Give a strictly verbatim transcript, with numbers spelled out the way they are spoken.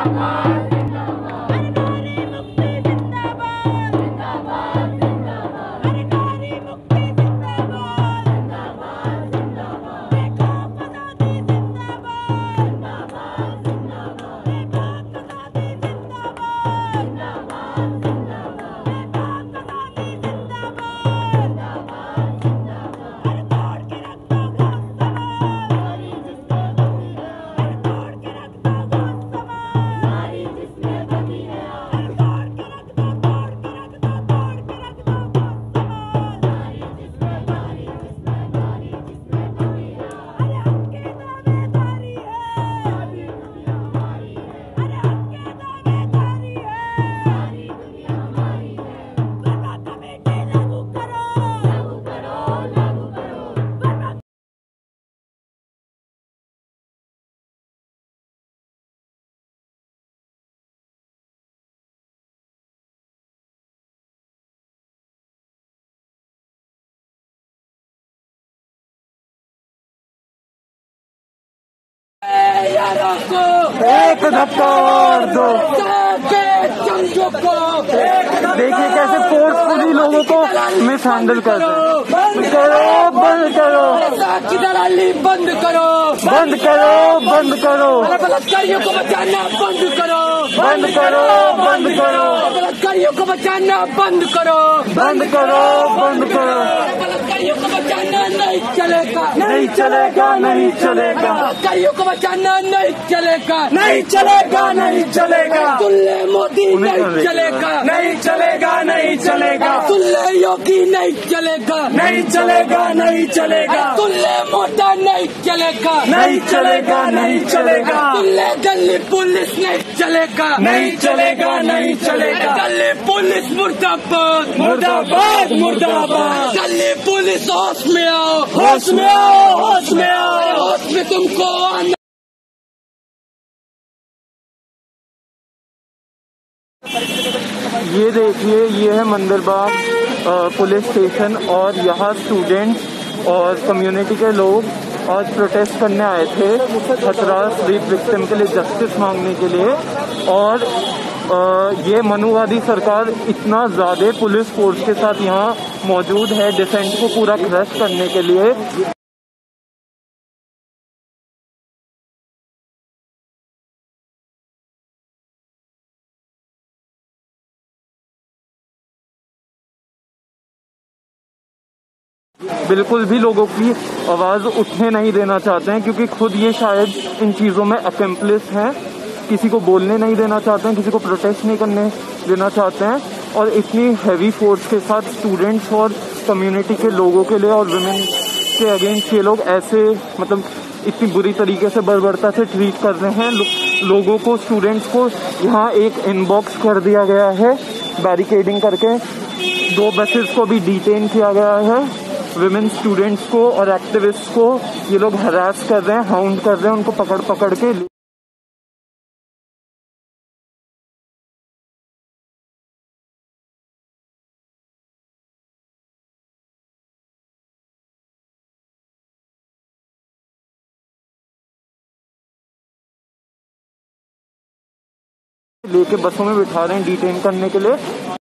एक धक्का और दो। देखिए कैसे फोर्सफुली लोगों को मिस हैंडल कर रहे हैं। करो बंद करो, बंद करो, बंद करो, बंद करो, बलात्कारियों को बचाना बंद करो, बंद करो, बंद करो, बलात्कारियों को बचाना बंद करो, बंद करो, बंद करो। बलात्कारियों को बचाना नहीं चलेगा, नहीं चलेगा, नहीं चलेगा, बलात्कारियों को बचाना नहीं चलेगा, नहीं चलेगा, नहीं चलेगा। सुन ले मोदी नहीं चलेगा, नहीं चलेगा, नहीं चलेगा, सुन ले योगी नहीं चलेगा, नहीं चलेगा, नहीं चलेगा, सुन ले मोटा नहीं चलेगा, नहीं चलेगा, नहीं चलेगा, सुन ले दिल्ली पुलिस नहीं चलेगा, नहीं चलेगा, नहीं चलेगा। दिल्ली पुलिस मुर्दाबाद, मुर्दाबाद, मुर्दाबाद। दिल्ली पुलिस होश में आओ, होश में आओ, होश में आओ, होश में तुमको आना। ये देखिए, ये है मंदिरबाग पुलिस स्टेशन और यहाँ स्टूडेंट्स और कम्युनिटी के लोग आज प्रोटेस्ट करने आए थे हथरास रेप विक्टिम के लिए, जस्टिस मांगने के लिए। और आ, ये मनुवादी सरकार इतना ज़्यादा पुलिस फोर्स के साथ यहाँ मौजूद है डिसेंट को पूरा क्रश करने के लिए। बिल्कुल भी लोगों की आवाज़ उठने नहीं देना चाहते हैं, क्योंकि खुद ये शायद इन चीज़ों में अकम्प्लिस हैं। किसी को बोलने नहीं देना चाहते हैं, किसी को प्रोटेस्ट नहीं करने देना चाहते हैं। और इतनी हैवी फोर्स के साथ स्टूडेंट्स और कम्युनिटी के लोगों के लिए और वुमेन के अगेंस्ट ये लोग ऐसे मतलब इतनी बुरी तरीके से बर्बरता से ट्रीट कर रहे हैं लो, लोगों को, स्टूडेंट्स को। यहाँ एक इनबॉक्स कर दिया गया है बैरिकेडिंग करके, दो बसेस को भी डिटेन किया गया है। विमेन स्टूडेंट्स को और एक्टिविस्ट को ये लोग हरास कर रहे हैं, हाउंड कर रहे हैं, उनको पकड़ पकड़ के। लेके बसों में बिठा रहे हैं डिटेन करने के लिए।